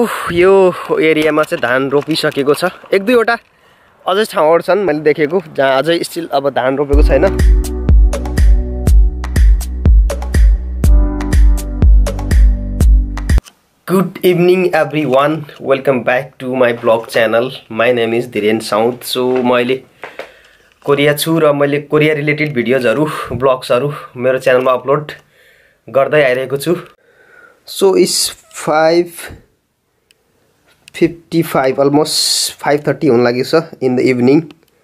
यो एरियामा चाहिँ धान रोपिसकेको छ। एक दुईवटा अझै ठाउँहरु छन् मैले देखेको जहाँ अझै स्टिल अब धान रोपेको छैन। Good evening everyone, welcome back to my vlog channel. My name is Dhiren Saud. So मैले कोरिया छु र मैले कोरिया रिलेटेड भिडियोजहरु ब्लग्सहरु मेरो च्यानलमा अपलोड गर्दै आइरहेको छु। So it's 5:55 almost 5:30 हुन लागेको छ in the evening.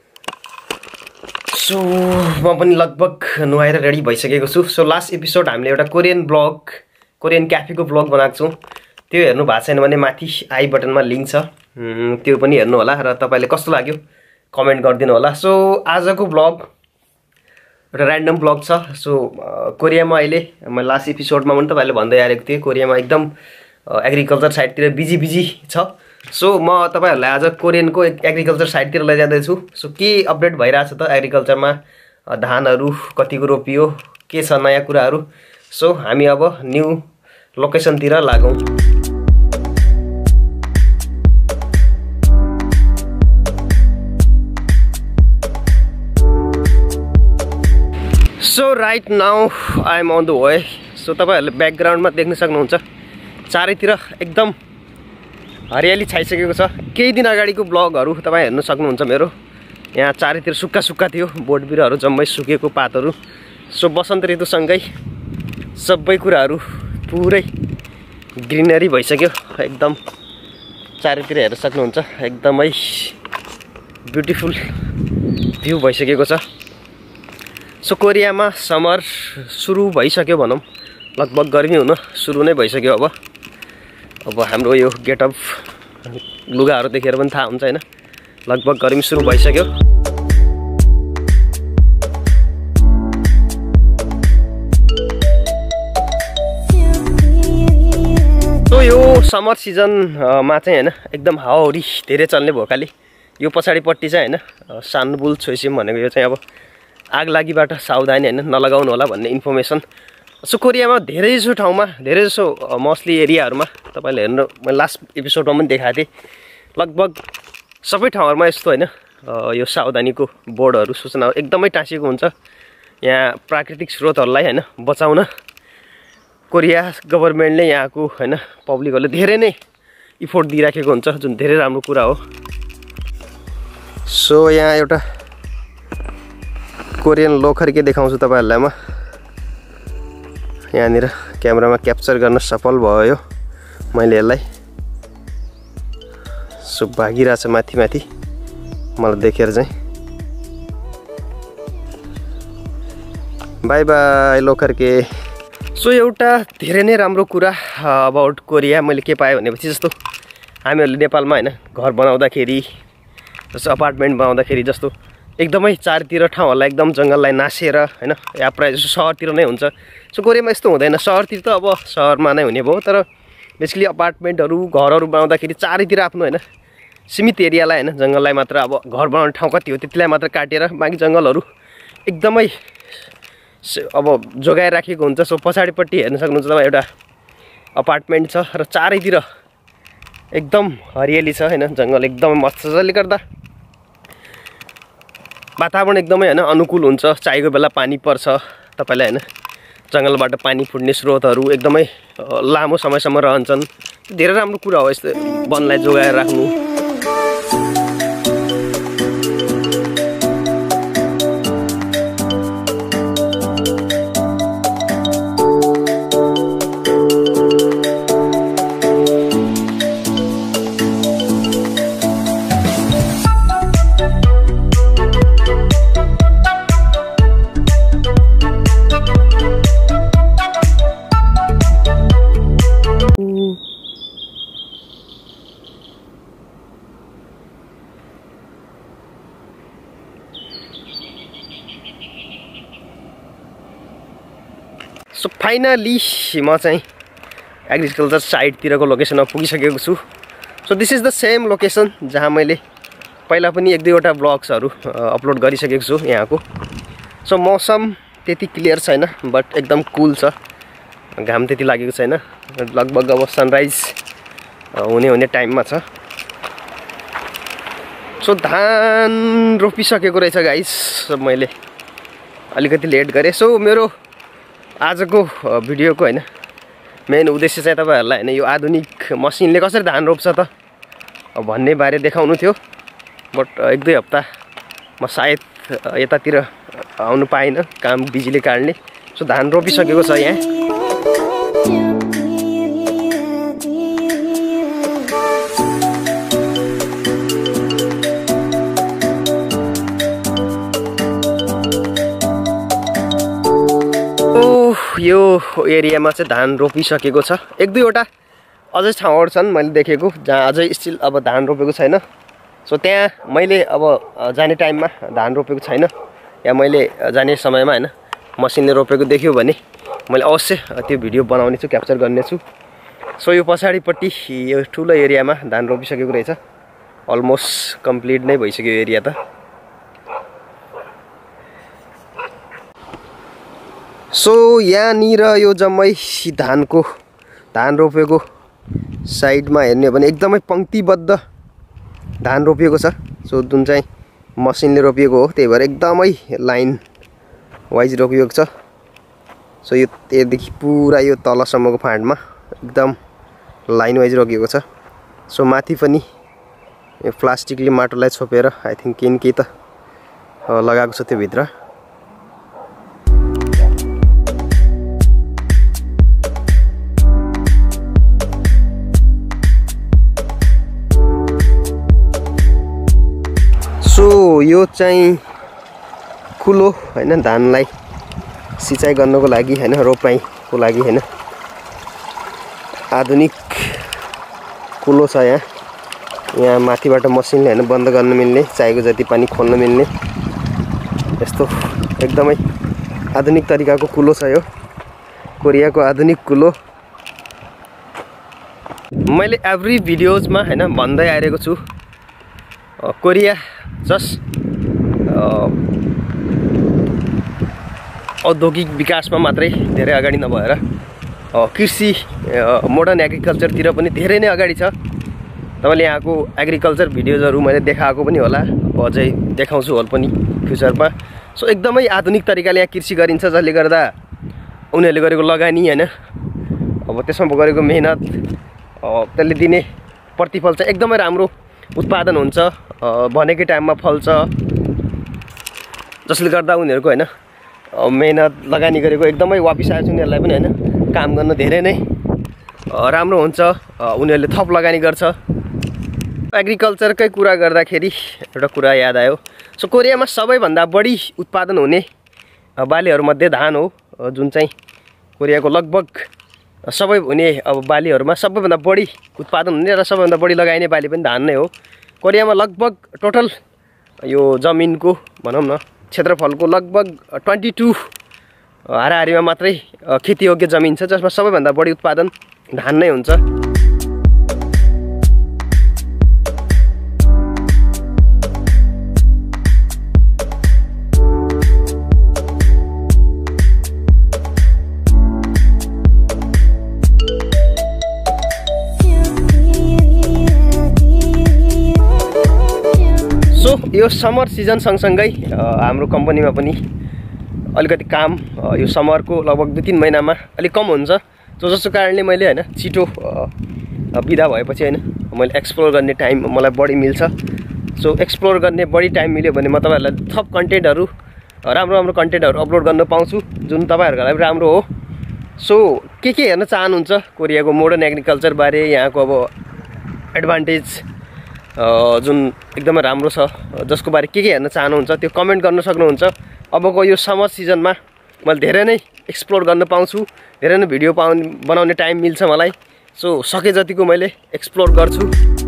So म पनि लगभग नुहाएर रेडी भइसकेको छु। So लास्ट एपिसोड हामीले एउटा कोरियन ब्लग कोरियन क्याफेको ब्लग बनाएको छौं। त्यो हेर्नु भएको छैन भने माथि आई बटनमा लिंक छ, त्यो पनि हेर्नु होला र तपाईले कस्तो लाग्यो कमेन्ट गरिदिनु होला। सो आजको ब्लग एउटा र्यान्डम ब्लग छ। सो कोरियामा अहिले म लास्ट एपिसोडमा पनि तपाईले भन्दै आएको थिए कोरियामा एकदम एग्रिकल्चर साइडतिर बिजी छ। सो म तपाईहरुलाई आज कोरियनको एग्रिकल्चर साइडतिर लैजाँदै छु। सो के अपडेट भइराछ त एग्रिकल्चरमा, धानहरु कतिको रोपियो, के छ नयाँ कुराहरु। सो हामी अब न्यू लोकेसनतिर लागौं। So right now I am on the way. So तपाईहरुले ब्याकग्राउन्डमा देख्न सक्नुहुन्छ चारैतिर एकदम हरियाली छाइसकेको छ। केही दिन अगाडिको ब्लगहरु तपाई हेर्न सक्नुहुन्छ मेरो। यहाँ चारैतिर सुक्खा सुक्खा थियो, बोट बिरुवाहरु जम्मै सुकेको पातहरु। सो बसन्त ऋतुसँगै सबै कुराहरु पुरै ग्रीनरी भइसक्यो। एकदम चारैतिर हेर्न सक्नुहुन्छ एकदमै ब्युटीफुल भ्यू भइसकेको छ। सो कोरियामा समर सुरु भइसक्यो भनौं, लगभग गर्मी हुन सुरु नै भइसक्यो। अब हाम्रो यो गेटअप लुगाहरु देखेर पनि थाहा हुन्छ हैन, लगभग गर्मी सुरु भइसक्यो। सो यो समर सिजन मा चाहिँ हैन एकदम हावाहुरी धेरै चल्ने भएकाले यो पछाडीपट्टि चाहिँ हैन सानबुल छोइसिम भनेको यो चाहिँ अब आग लागिबाट सावधानी हैन नलगाउनु होला भन्ने इन्फर्मेसन। सो कोरियामा धेरैजसो ठाउँमा धेरैजसो मोस्टली एरियाहरुमा तपाईले हेर्नु मैले लास्ट एपिसोडमा पनि देखाएको थिए, लगभग सबै ठाउँहरुमा यस्तो हैन यो सावधानीको बोर्डहरु सूचना एकदमै टाँसिएको हुन्छ। यहाँ प्राकृतिक स्रोतहरुलाई हैन बचाउन कोरिया गभर्नमेन्टले यहाँको हैन पब्लिकहरुले धेरै नै इफोर्ट दिइराखेको हुन्छ, जुन धेरै राम्रो कुरा हो। सो यहाँ एउटा कोरियन लोखर के देखाउँछु तपाईहरुलाई म। यहाँनिर क्यामेरामा क्याप्चर गर्न सफल भयो मैले यसलाई। सो भागिरहेछ माथि माथि मलाई देखेर चाहिँ। बाइ बाइ लोखर के। सो एउटा धेरै नै राम्रो कुरा अबाउट कोरिया मैले के पाएँ भनेपछि जस्तो हामीहरुले नेपालमा हैन घर बनाउँदाखेरि जस्तो अपार्टमेन्ट बनाउँदाखेरि जस्तो एकदमै चारतिर ठाउँहरुलाई एकदम जंगललाई नासेर हैन या प्राय जसो शहरतिर नै हुन्छ। सो कोरियामा यस्तो हुँदैन। शहरतिर त अब शहरमा नै हुने भयो, तर बेसिकली अपार्टमेन्टहरु घरहरु बनाउँदाखेरि चारैतिर आफ्नो हैन सीमित एरियालाई हैन जंगललाई मात्र अब घर बनाउने ठाउँ कति हो त्यतिलाई मात्र काटेर बाँकी जंगलहरु एकदमै अब जोगाएर राखेको हुन्छ। सो पछाडीपट्टि हेर्न सक्नुहुन्छ तपाईं एउटा अपार्टमेन्ट छ र चारैतिर एकदम हरियाली छ हैन, जंगल एकदमै मस्त छ, जसले गर्दा वातावरण एकदमै हैन अनुकूल हुन्छ। चाहिएको बेला पानी पर्छ तपाईलाई हैन, जंगलबाट पानी फुट्ने स्रोतहरु एकदमै लामो समयसम्म रहन्छन्। धेरै राम्रो कुरा हो यस्तो वनलाई जोगाएर राख्नु। सो फाइनली म चाहिँ एग्रिकल्चर साइडतिरको लोकेसनमा पुगिसकेको छु। So this is the same location जहाँ मैले पहिला पनि एक दुईवटा ब्लग्सहरु अपलोड गरिसकेको छु यहाँको। सो मौसम त्यति क्लियर छैन बट एकदम कुल छ, घाम त्यति लागेको छैन। लगभग अब सनराइज हुने टाइममा छ। सो धान रोपिसकेको रहेछ गाइस, मैले अलिकति लेट गरेँ। सो मेरो आजको भिडियोको होइन मेन उद्देश्य चाहिँ तपाईँहरूलाई होइन यो आधुनिक मसिनले कसरी धान रोप्छ त भन्ने बारे देखाउनु थियो। बट 1-2 हप्ता म सायद यतातिर आउनु पाइनँ काम बिजीले कारणले। सो धान रोपिसकेको छ यहाँ। यो एरियामा चाहिँ धान रोपिसकेको छ। 1-2 वटा अझै ठाउँहरू छन् मैले देखेको जहाँ अझै स्टिल अब धान रोपेको छैन। सो त्यहाँ मैले अब जाने टाइममा धान रोपेको छैन या मैले जाने समयमा होइन मसिनले रोपेको देख्यो भने मैले अवश्य त्यो भिडियो बनाउने छु, क्याप्चर गर्नेछु। सो यो पछाडिपट्टि यो ठुलो एरियामा धान रोपिसकेको रहेछ। अलमोस्ट कम्प्लिट नै भइसक्यो एरिया त। सो यहाँनिर यो जम्मै धान रोपेको साइडमा हेर्ने हो भने एकदमै पङ्क्तिबद्ध धान रोपिएको छ। सो जुन चाहिँ मसिनले रोपिएको हो त्यही भएर एकदमै लाइन वाइज रोपिएको छ। सो यो यहाँदेखि पुरा यो तलसम्मको फाँडमा एकदम लाइन वाइज रोकिएको छ। सो माथि पनि यो प्लास्टिकले माटोलाई छोपेर आई थिङ्क केही त लगाएको छ त्यो भित्र। सो यो चाहिँ कुलो हैन धानलाई सिँचाइ गर्नको लागि हैन रोपाइको लागि हैन आधुनिक कुलो छ यहाँ माथिबाट मसिनले हैन बन्द गर्न मिल्ने, चाहिएको जति पानी खोल्न मिल्ने यस्तो एकदमै आधुनिक तरिकाको कुलो छ यो कोरियाको आधुनिक कुलो। मैले एभ्री भिडियोजमा हैन भन्दै आइरहेको छु कोरिया जस्ट औद्योगिक विकासमा मात्रै धेरै अगाडि नभएर कृषि मोडर्न एग्रिकल्चरतिर पनि धेरै नै अगाडि छ। तपाईले यहाँको एग्रिकल्चर भिडियोजहरु मैले देखाएको पनि होला, अझै देखाउँछु होला पनि फ्युचरमा। सो एकदमै आधुनिक तरिकाले यहाँ कृषि गरिन्छ जसले गर्दा उनीहरूले गरेको लगानी हैन अब त्यसमा गरेको मेहनत त्यसले दिने प्रतिफल चाहिँ एकदमै राम्रो उत्पादन हुन्छ, भनेकै टाइममा फल्छ, जसले गर्दा उनीहरूको हैन मेहनत लगानी गरेको एकदमै वापस आएछ। उनीहरूलाई पनि हैन काम गर्न धेरै नै राम्रो हुन्छ, उनीहरूले थप लगानी गर्छ। एग्रिकल्चरकै कुरा गर्दाखेरि एउटा कुरा याद आयो। सो कोरियामा सबैभन्दा बढी उत्पादन हुने बालीहरूमध्ये धान हो, जुन चाहिँ कोरियाको लगभग सबै हुने अब बालीहरूमा सबैभन्दा बढी उत्पादन हुने र सबैभन्दा बढी लगाइने बाली पनि धान नै हो। कोरियामा लगभग टोटल यो जमिनको भनौँ न क्षेत्रफलको लगभग 22 हाराहारीमा मात्रै खेतीयोग्य जमिन छ, जसमा सबैभन्दा बढी उत्पादन धान नै हुन्छ। सो यो समर सिजन सँगसँगै हाम्रो कम्पनीमा पनि अलिकति काम यो समरको लगभग 2-3 महिनामा अलिक कम हुन्छ, जसको कारणले मैले हैन छिटो बिदा भएपछि हैन मैले एक्सप्लोर गर्ने टाइम मलाई बढी मिल्छ। सो एक्सप्लोर गर्ने बढी टाइम मिल्यो भने म तपाईहरुलाई थप कन्टेन्टहरु राम्रो कन्टेन्टहरु अपलोड गर्न पाउँछु, जुन तपाईहरुको लागि राम्रो हो। सो के हेर्न चाहनुहुन्छ कोरियाको मोडर्न एग्रिकल्चर बारे, यहाँको अब एडभान्टेज जुन एकदमै राम्रो छ, जसको बारे के हेर्न चाहनुहुन्छ त्यो कमेन्ट गर्न सक्नुहुन्छ। अबको यो समर सिजनमा मैले धेरै नै एक्सप्लोर गर्न पाउँछु, धेरै नै भिडियो बनाउने टाइम मिल्छ मलाई। सो सके जतिको मैले एक्सप्लोर गर्छु।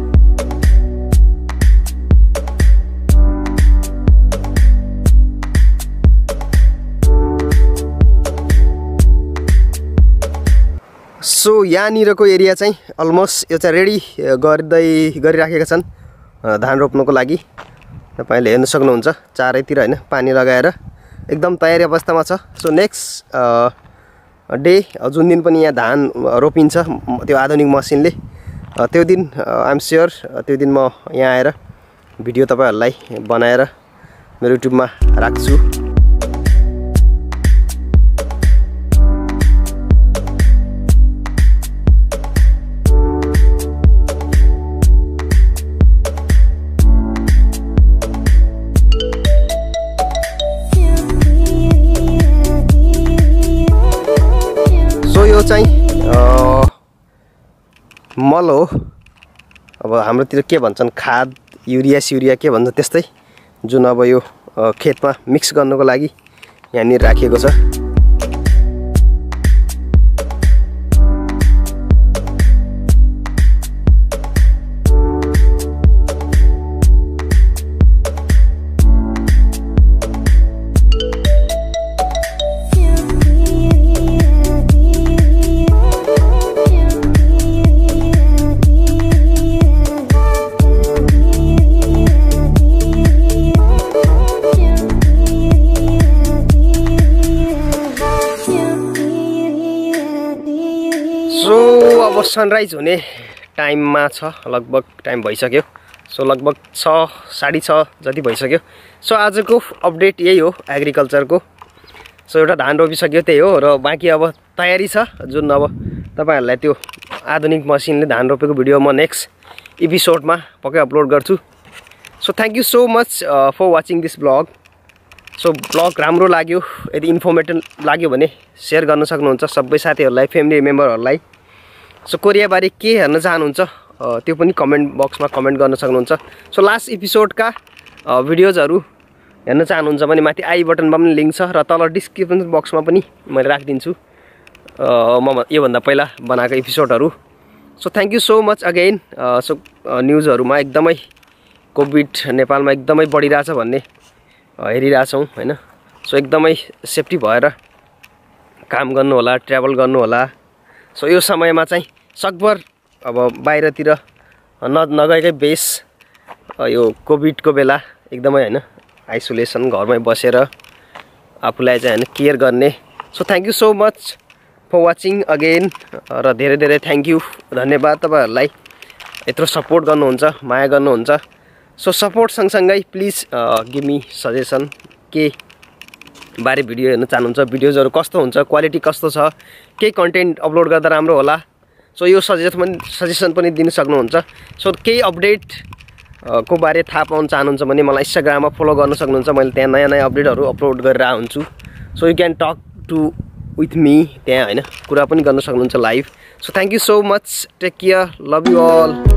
सो यहाँनिरको एरिया चाहिँ अलमोस्ट यो चाहिँ रेडी गरिराखेका छन् धान रोप्नको लागि। तपाईले हेर्न सक्नुहुन्छ चारैतिर हैन पानी लगाएर एकदम तयारी अवस्थामा छ। सो नेक्स्ट डे जुन दिन पनि यहाँ धान रोपिन्छ त्यो आधुनिक मसिनले त्यो दिन आइएम स्योर त्यो दिन म यहाँ आएर भिडियो तपाईहरुलाई बनाएर मेरो युट्युबमा राख्छु। यो चाहिँ मल हो। अब हाम्रोतिर के भन्छन् खाद युरिया सिउरिया के भन्छ त्यस्तै, जुन अब यो खेतमा मिक्स गर्नको लागि यहाँनिर राखिएको छ। अब सनराइज हुने टाइममा छ, लगभग टाइम भइसक्यो। सो लगभग 6 साढे 6 जति भइसक्यो। सो आजको अपडेट यही हो एग्रिकल्चरको। सो एउटा धान रोपिसक्यो त्यही हो, र बाँकी अब तयारी छ, जुन अब तपाईहरुलाई त्यो आधुनिक मसिनले धान रोपेको भिडियो म नेक्स्ट एपिसोडमा पक्कै अपलोड गर्छु। So thank you so much for watching this vlog. So vlog राम्रो लाग्यो, यदि इन्फर्मेटिभ लाग्यो भने शेयर गर्न सक्नुहुन्छ सबै साथीहरुलाई, फ्यामिली मेम्बरहरुलाई। सो कोरियाबारे के हेर्न चाहनुहुन्छ त्यो पनि कमेन्ट बक्समा कमेन्ट गर्न सक्नुहुन्छ। सो लास्ट एपिसोडका भिडियोजहरु हेर्न चाहनुहुन्छ भने माथि आई बटनमा पनि लिंक छ, र तल डिस्क्रिप्सन बक्समा पनि मैले राखिदिन्छु म यो भन्दा पहिला बनाएको एपिसोडहरु। So thank you so much again. So न्यूजहरुमा एकदमै कोभिड नेपालमा एकदमै बढिरहेछ भन्ने हेरिरहेछौं हैन। सो एकदमै सेफ्टी भएर काम गर्नु होला, ट्राभल गर्नु होला। सो यो समयमा चाहिँ सकभर अब बाहिरतिर नगएकै बेस यो कोभिडको बेला एकदमै हैन आइसोलेसन घरमै बसेर आफुलाई चाहिँ हैन केयर गर्ने। So thank you so much for watching again, र धेरै धेरै थ्यांक यू, धन्यवाद तपाईहरुलाई यत्रो सपोर्ट गर्नुहुन्छ, माया गर्नुहुन्छ। सो सपोर्ट सँगसँगै प्लिज गिभ मी सजेसन के बारे भिडियो हेर्न चाहनुहुन्छ, भिडियोजहरु कस्तो हुन्छ, क्वालिटी कस्तो छ, के कन्टेन्ट अपलोड गर्दा राम्रो होला। सो यो सजेसन पनि दिन सक्नुहुन्छ। सो केही अपडेट को बारे थाहा पाउन चाहनुहुन्छ भने मलाई इन्स्टाग्राममा फलो गर्न सक्नुहुन्छ। मैले त्यहाँ नयाँ नयाँ अपडेटहरु अपलोड गरेर हुन्छु। So you can talk to with me त्यहाँ हैन, कुरा पनि गर्न सक्नुहुन्छ live. So thank you so much, take care, love you all.